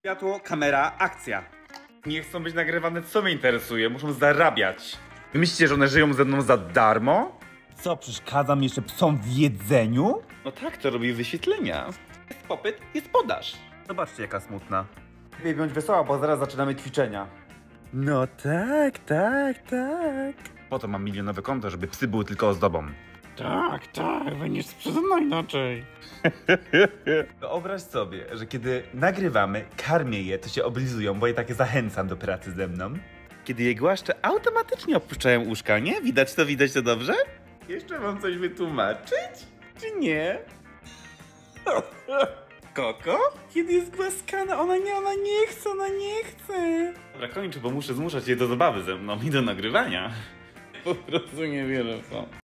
Światło, kamera, akcja. Nie chcą być nagrywane, co mnie interesuje? Muszą zarabiać. Wy myślicie, że one żyją ze mną za darmo? Co, przeszkadzam jeszcze psom w jedzeniu? No tak, to robi wyświetlenia. Jest popyt, jest podaż. Zobaczcie, jaka smutna. Lepiej bądź wesoła, bo zaraz zaczynamy ćwiczenia. No tak. Po to mam milionowe konto, żeby psy były tylko ozdobą. Tak, będziesz sprzedano inaczej. Wyobraź sobie, że kiedy nagrywamy, karmię je, to się oblizują, bo je tak zachęcam do pracy ze mną. Kiedy je głaszczę, automatycznie opuszczają uszka, nie? Widać to dobrze? Jeszcze mam coś wytłumaczyć? Czy nie? Koko? Kiedy jest głaskana, ona nie chce. Dobra, kończę, bo muszę zmuszać je do zabawy ze mną i do nagrywania. Po prostu nie wierzę w to.